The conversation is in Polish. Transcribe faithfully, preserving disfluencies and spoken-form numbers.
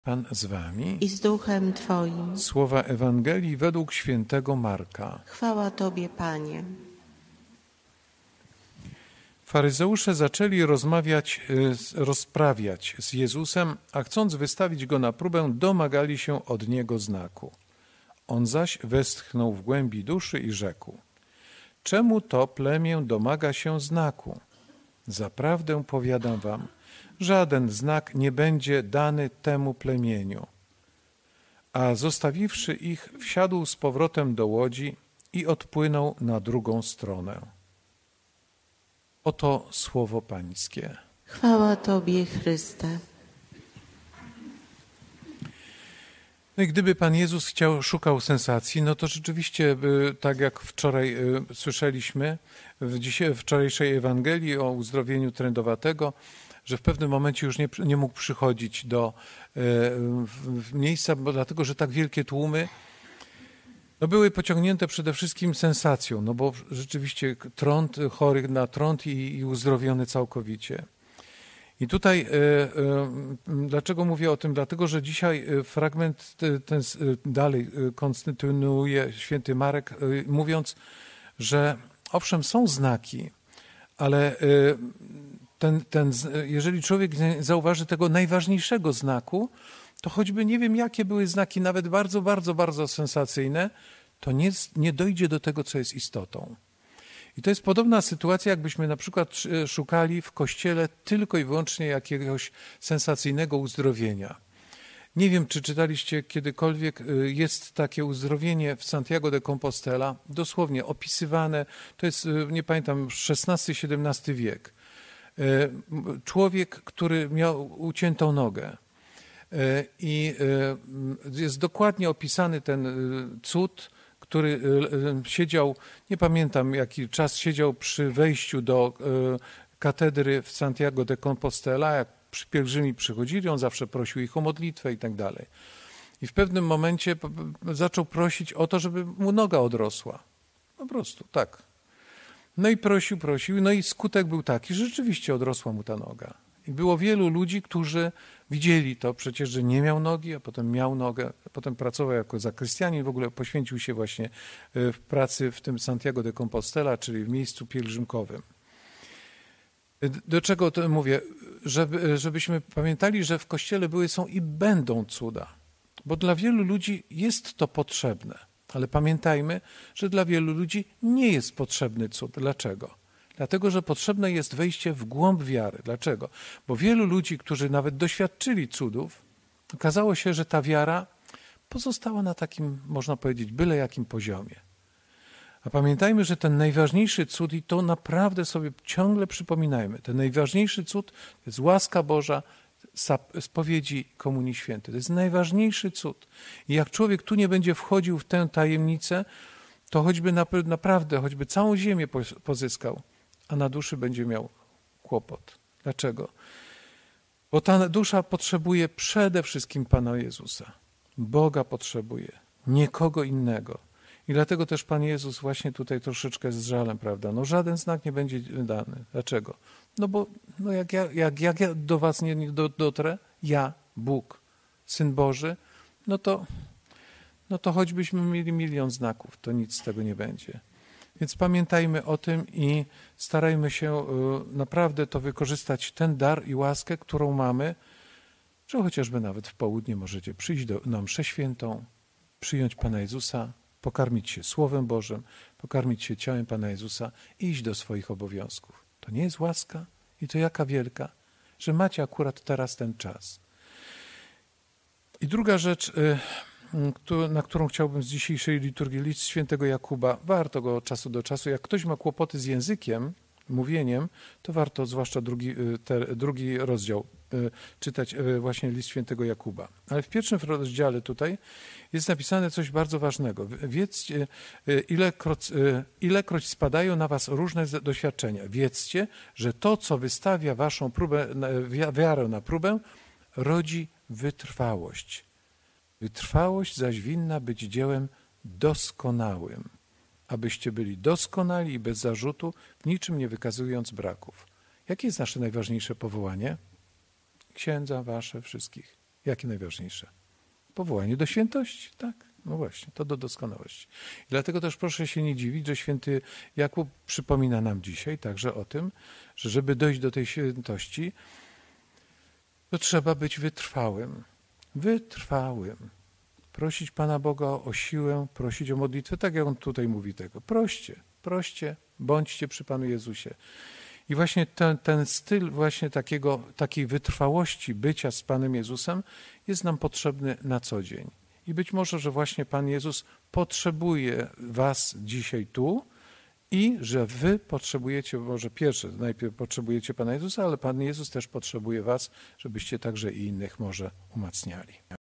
Pan z wami. I z duchem Twoim. Słowa Ewangelii według świętego Marka. Chwała Tobie, Panie. Faryzeusze zaczęli rozmawiać, rozprawiać z Jezusem, a chcąc wystawić Go na próbę, domagali się od Niego znaku. On zaś westchnął w głębi duszy i rzekł: czemu to plemię domaga się znaku? Zaprawdę powiadam wam, żaden znak nie będzie dany temu plemieniu. A zostawiwszy ich, wsiadł z powrotem do łodzi i odpłynął na drugą stronę. Oto słowo Pańskie. Chwała Tobie, Chryste. No i gdyby Pan Jezus chciał, szukał sensacji, no to rzeczywiście, tak jak wczoraj słyszeliśmy w dzisiaj, wczorajszej Ewangelii o uzdrowieniu trędowatego, że w pewnym momencie już nie, nie mógł przychodzić do e, miejsca, bo dlatego, że tak wielkie tłumy no były pociągnięte przede wszystkim sensacją, no bo rzeczywiście trąd, chory na trąd i, i uzdrowiony całkowicie. I tutaj e, e, dlaczego mówię o tym? Dlatego, że dzisiaj fragment ten dalej kontynuuje święty Marek, mówiąc, że owszem, są znaki, ale ten, ten, jeżeli człowiek nie zauważy tego najważniejszego znaku, to choćby nie wiem, jakie były znaki, nawet bardzo, bardzo, bardzo sensacyjne, to nie, nie dojdzie do tego, co jest istotą. I to jest podobna sytuacja, jakbyśmy na przykład szukali w Kościele tylko i wyłącznie jakiegoś sensacyjnego uzdrowienia. Nie wiem, czy czytaliście kiedykolwiek, jest takie uzdrowienie w Santiago de Compostela, dosłownie opisywane, to jest, nie pamiętam, szesnasty siedemnasty wiek. Człowiek, który miał uciętą nogę i jest dokładnie opisany ten cud, który siedział, nie pamiętam jaki czas, siedział przy wejściu do katedry w Santiago de Compostela, jak pielgrzymi przychodzili, on zawsze prosił ich o modlitwę i tak dalej. I w pewnym momencie zaczął prosić o to, żeby mu noga odrosła. Po prostu, tak. No i prosił, prosił, no i skutek był taki, że rzeczywiście odrosła mu ta noga. I było wielu ludzi, którzy widzieli to przecież, że nie miał nogi, a potem miał nogę, a potem pracował jako zakrystianin, w ogóle poświęcił się właśnie w pracy w tym Santiago de Compostela, czyli w miejscu pielgrzymkowym. Do czego to mówię? Żeby, żebyśmy pamiętali, że w Kościele były, są i będą cuda, bo dla wielu ludzi jest to potrzebne, ale pamiętajmy, że dla wielu ludzi nie jest potrzebny cud. Dlaczego? Dlatego, że potrzebne jest wejście w głąb wiary. Dlaczego? Bo wielu ludzi, którzy nawet doświadczyli cudów, okazało się, że ta wiara pozostała na takim, można powiedzieć, byle jakim poziomie. A pamiętajmy, że ten najważniejszy cud, i to naprawdę sobie ciągle przypominajmy, ten najważniejszy cud to jest łaska Boża, spowiedzi Komunii Świętej. To jest najważniejszy cud. I jak człowiek tu nie będzie wchodził w tę tajemnicę, to choćby naprawdę, choćby całą ziemię pozyskał, a na duszy będzie miał kłopot. Dlaczego? Bo ta dusza potrzebuje przede wszystkim Pana Jezusa. Boga potrzebuje, nie kogo innego. I dlatego też Pan Jezus właśnie tutaj troszeczkę z żalem, prawda? No żaden znak nie będzie dany. Dlaczego? No bo no jak, ja, jak, jak ja do was nie, nie dotrę, ja, Bóg, Syn Boży, no to, no to choćbyśmy mieli milion znaków, to nic z tego nie będzie. Więc pamiętajmy o tym i starajmy się naprawdę to wykorzystać, ten dar i łaskę, którą mamy, że chociażby nawet w południe możecie przyjść do, na mszę świętą, przyjąć Pana Jezusa, pokarmić się Słowem Bożym, pokarmić się ciałem Pana Jezusa i iść do swoich obowiązków. To nie jest łaska i to jaka wielka, że macie akurat teraz ten czas. I druga rzecz, na którą chciałbym z dzisiejszej liturgii, list świętego Jakuba, warto go od czasu do czasu, jak ktoś ma kłopoty z językiem, mówieniem, to warto zwłaszcza drugi, te, drugi rozdział czytać, właśnie list świętego Jakuba. Ale w pierwszym rozdziale tutaj jest napisane coś bardzo ważnego. Wiedzcie, ilekroć, ilekroć spadają na was różne doświadczenia. Wiedzcie, że to, co wystawia waszą próbę, wiarę na próbę, rodzi wytrwałość. Wytrwałość zaś winna być dziełem doskonałym, abyście byli doskonali i bez zarzutu, w niczym nie wykazując braków. Jakie jest nasze najważniejsze powołanie? Księdza wasze wszystkich. Jakie najważniejsze? Powołanie do świętości, tak? No właśnie, to do doskonałości. I dlatego też proszę się nie dziwić, że święty Jakub przypomina nam dzisiaj także o tym, że żeby dojść do tej świętości, to trzeba być wytrwałym. Wytrwałym. Prosić Pana Boga o siłę, prosić o modlitwę, tak jak on tutaj mówi tego. Proście, proście, bądźcie przy Panu Jezusie. I właśnie ten, ten styl właśnie takiego, takiej wytrwałości bycia z Panem Jezusem jest nam potrzebny na co dzień. I być może, że właśnie Pan Jezus potrzebuje was dzisiaj tu i że wy potrzebujecie, może pierwsze, najpierw potrzebujecie Pana Jezusa, ale Pan Jezus też potrzebuje was, żebyście także i innych może umacniali.